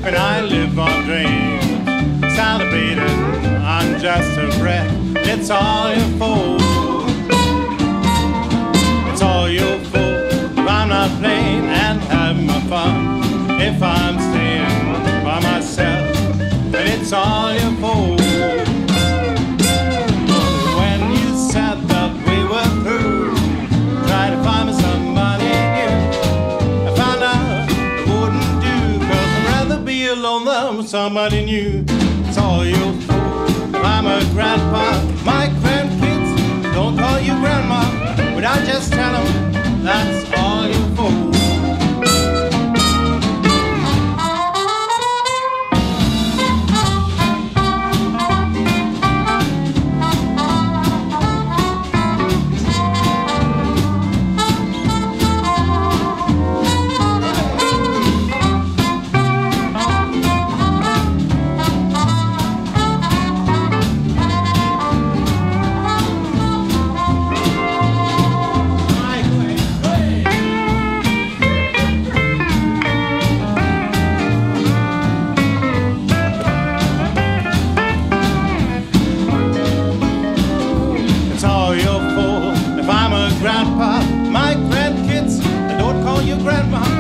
when I live on dreams, celebrating on just a breath. It's all your fault. It's all your fault if I'm not playing and having my fun. If I'm staying by myself, then it's all your fault. When you said that we were through, try to find me somebody new. I found out it wouldn't do, 'cause I'd rather be alone than somebody new. It's all your fault. I'm a grandpa, my grandkids don't call you grandma, but I just tell them that's all your fault. Grandpa, my grandkids, they don't call you grandma,